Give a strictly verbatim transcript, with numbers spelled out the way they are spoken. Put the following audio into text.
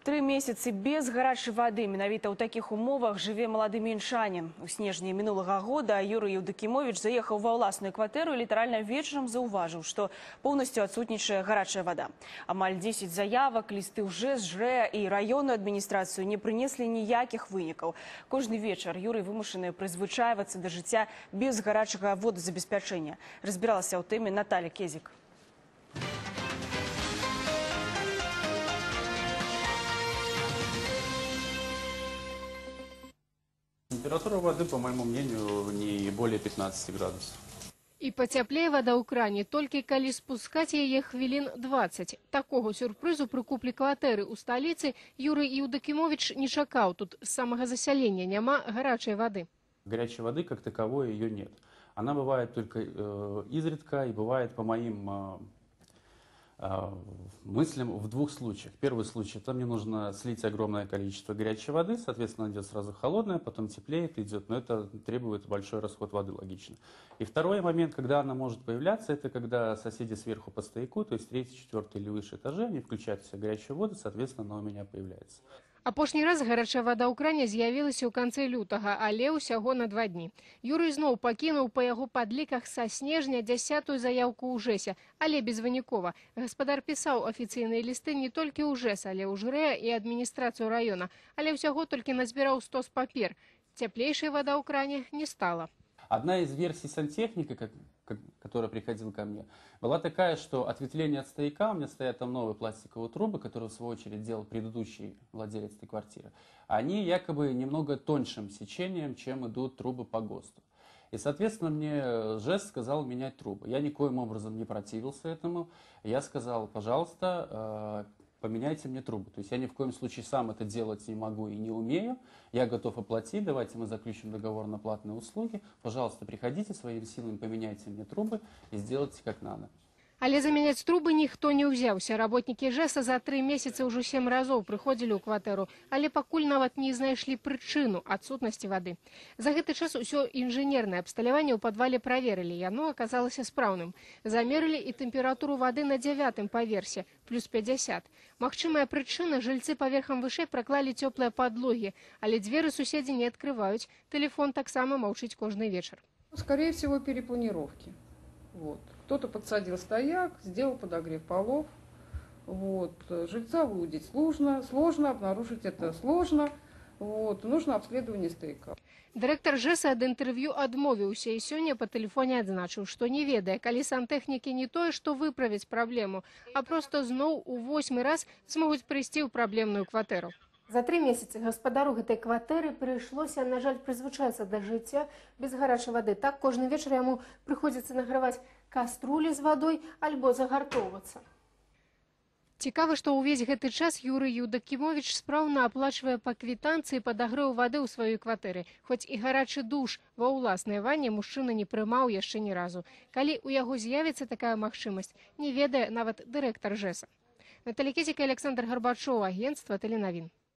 Три месяцы без гарячай воды. Менавіта ў такіх умовах жыве малады мінчанін. У снежні мінулага года Юрый Еўдакімовіч заехаў ва ўласную кватэру і літаральна вечарам заўважыў, што поўнасцю адсутнічае гарячая вода. Амаль дзесяць заявак, лісты ў ЖЭС, ЖРЭА і раённую адміністрацыю не прынеслі ніякіх вынікаў. Кожны вечар Юрый вымушаны прызвычайвацца да жыцця без гарячага водазабеспячэння. Разбіралася ў тэме Наталья Кезик. Температура воды, по моему мнению, не более пятнадцати градусов. І пацяплее вода ў кране, толькі калі спускаць яе хвілін двадцать. Такого сюрпрызу пры куплі кватэры ў сталіцы Юрый Еўдакімовіч не чакаў. Тут з самага засялення няма гарячай воды. Горячей воды как таковой ее нет. Она бывает только э, изредка и бывает по моим э, э, мыслям в двух случаях. Первый случай, там мне нужно слить огромное количество горячей воды, соответственно, она идет сразу холодная, потом теплеет, идет, но это требует большой расход воды, логично. И второй момент, когда она может появляться, это когда соседи сверху по стояку, то есть третий, четвертый или выше этажи, они включают все горячую воду, соответственно, она у меня появляется. Апошні раз гарячая вода ў кране з'явілася ў канцы лютага, але ўсяго на два дні. Юрый зноў пакінуў па яго падліках са снежня дзясятую заяўку ў ЖЭСе, але безвынікова. Гаспадар пісаў афіцыйныя лісты не толькі ў ЖЭС, але ў ЖРЭА і адміністрацыю раёна, але ўсяго толькі назбіраў сто з папер. Цяплейшая вода ў кране не стала. Одна из версий сантехника, как, как, которая приходила ко мне, была такая, что ответвление от стояка, у меня стоят там новые пластиковые трубы, которые в свою очередь делал предыдущий владелец этой квартиры, они якобы немного тоньшим сечением, чем идут трубы по ГОСТу. И, соответственно, мне ЖЭС сказал менять трубы. Я никоим образом не противился этому. Я сказал, пожалуйста, поменяйте мне трубы. То есть я ни в коем случае сам это делать не могу и не умею. Я готов оплатить, давайте мы заключим договор на платные услуги. Пожалуйста, приходите своими силами, поменяйте мне трубы и сделайте как надо. Але заменять трубы ніхто не ўзяўся. Работнікі ЖЭСа за три месяцы ўжо сем разоў прыходзілі ў кватэру, але пакуль нават не знайшлі прычыну адсутнасці вады. За гэты час усё інжынернае абсталяванне ў падвале праверылі, яно аказалася спраўным. Замерылі і тэмпературу вады на дзявятым паверсе, плюс пятьдесят. Магчымая прычына, жыльцы паверхам вышэй праклалі цёплыя падлогі, але дзверы суседзі не адкрываюць, тэлефон таксама маўчыць кожны вечар. Скорее всего, перепланировки. Вот. Кто-то подсадил стояк, сделал подогрев полов. Вот. Жильца выудить сложно, сложно, обнаружить это сложно. Вот. Нужно обследование стояка. Дырэктар ЖЭСа ад інтэрв'ю адмовіўся і сёння па тэлефоне адзначыў, што не ведае, калі сантэхнікі не тое, што выправіць праблему, а проста зноў у восьмы раз змогуць прыйсці ў праблемную кватэру. За три месяцы гаспадару гэтай кватэры прыйшлося, на жаль, прызвычацца да жыцця без гарячай вады. Так кожны вечар яму прыходзіцца награваць каструлі з вадой альбо загартоўвацца. Цікава, што ўвесь гэты час Юрый Еўдакімовіч спраўна аплачвае па квітанцыі падагрэў вады ў сваёй кватэры. Хоць і гарачы душ ва ўласнай ванне мужчына не прымаў яшчэ ні разу. Калі ў яго з'явіцца такая магчымасць, не ведае нават дырэктар ЖЭСа. Наталья Кезик, Александр Горбачов, агентство Теленовин.